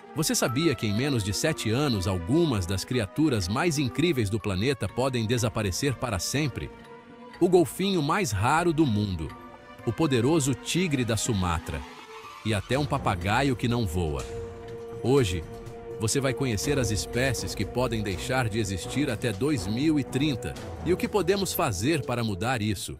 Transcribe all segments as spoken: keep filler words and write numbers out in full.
Você sabia que em menos de sete anos algumas das criaturas mais incríveis do planeta podem desaparecer para sempre? O golfinho mais raro do mundo, o poderoso tigre da Sumatra e até um papagaio que não voa. Hoje, você vai conhecer as espécies que podem deixar de existir até dois mil e trinta e o que podemos fazer para mudar isso.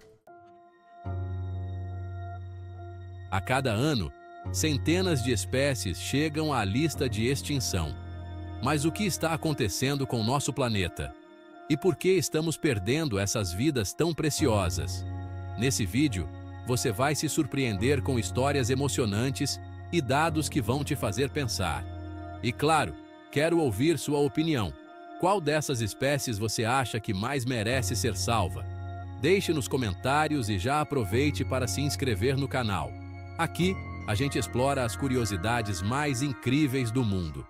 A cada ano, centenas de espécies chegam à lista de extinção. Mas o que está acontecendo com nosso planeta? E por que estamos perdendo essas vidas tão preciosas? Nesse vídeo, você vai se surpreender com histórias emocionantes e dados que vão te fazer pensar. E claro, quero ouvir sua opinião. Qual dessas espécies você acha que mais merece ser salva? Deixe nos comentários e já aproveite para se inscrever no canal. Aqui, a gente explora as curiosidades mais incríveis do mundo.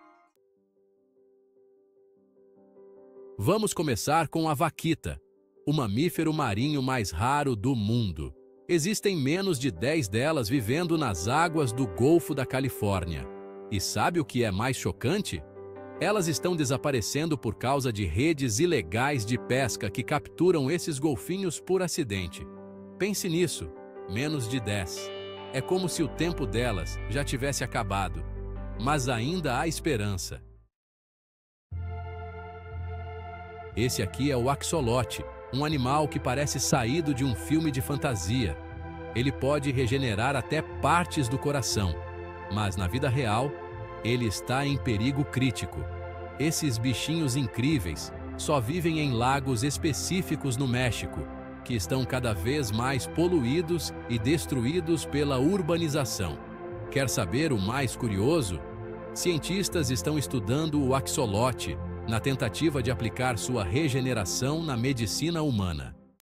Vamos começar com a vaquita, o mamífero marinho mais raro do mundo. Existem menos de dez delas vivendo nas águas do Golfo da Califórnia. E sabe o que é mais chocante? Elas estão desaparecendo por causa de redes ilegais de pesca que capturam esses golfinhos por acidente. Pense nisso, menos de dez. É como se o tempo delas já tivesse acabado. Mas ainda há esperança. Esse aqui é o axolote, um animal que parece saído de um filme de fantasia. Ele pode regenerar até partes do coração, mas na vida real, ele está em perigo crítico. Esses bichinhos incríveis só vivem em lagos específicos no México, que estão cada vez mais poluídos e destruídos pela urbanização. Quer saber o mais curioso? Cientistas estão estudando o axolote na tentativa de aplicar sua regeneração na medicina humana.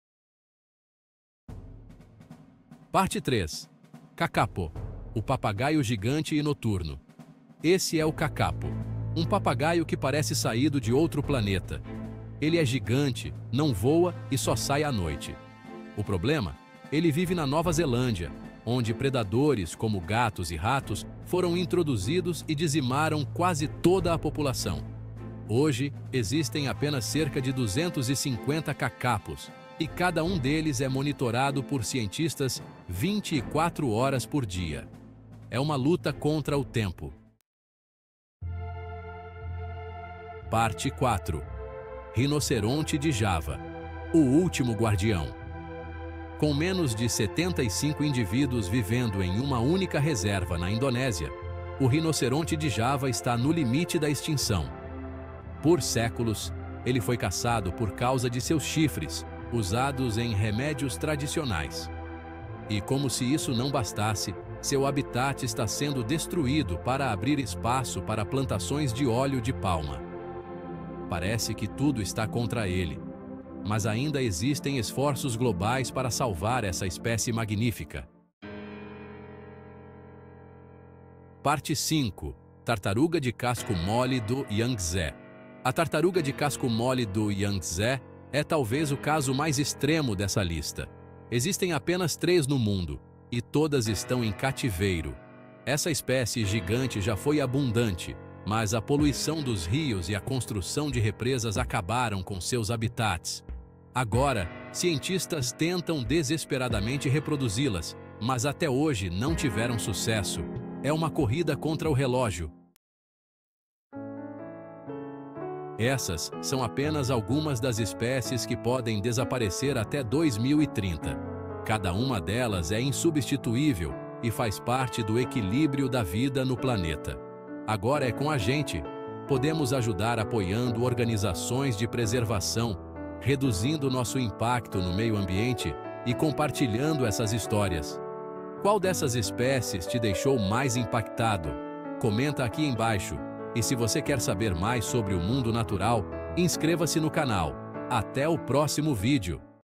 Parte três. Kakapo, o papagaio gigante e noturno. Esse é o kakapo, um papagaio que parece saído de outro planeta. Ele é gigante, não voa e só sai à noite. O problema? Ele vive na Nova Zelândia, onde predadores como gatos e ratos foram introduzidos e dizimaram quase toda a população. Hoje, existem apenas cerca de duzentos e cinquenta kakapos, e cada um deles é monitorado por cientistas vinte e quatro horas por dia. É uma luta contra o tempo. Parte quatro. Rinoceronte de Java, o último guardião. Com menos de setenta e cinco indivíduos vivendo em uma única reserva na Indonésia, o rinoceronte de Java está no limite da extinção. Por séculos, ele foi caçado por causa de seus chifres, usados em remédios tradicionais. E como se isso não bastasse, seu habitat está sendo destruído para abrir espaço para plantações de óleo de palma. Parece que tudo está contra ele, mas ainda existem esforços globais para salvar essa espécie magnífica. Parte cinco. Tartaruga de casco mole do Yangtze. A tartaruga de casco mole do Yangtze é talvez o caso mais extremo dessa lista. Existem apenas três no mundo, e todas estão em cativeiro. Essa espécie gigante já foi abundante, mas a poluição dos rios e a construção de represas acabaram com seus habitats. Agora, cientistas tentam desesperadamente reproduzi-las, mas até hoje não tiveram sucesso. É uma corrida contra o relógio. Essas são apenas algumas das espécies que podem desaparecer até dois mil e trinta. Cada uma delas é insubstituível e faz parte do equilíbrio da vida no planeta. Agora é com a gente. Podemos ajudar apoiando organizações de preservação, reduzindo nosso impacto no meio ambiente e compartilhando essas histórias. Qual dessas espécies te deixou mais impactado? Comenta aqui embaixo. E se você quer saber mais sobre o mundo natural, inscreva-se no canal. Até o próximo vídeo!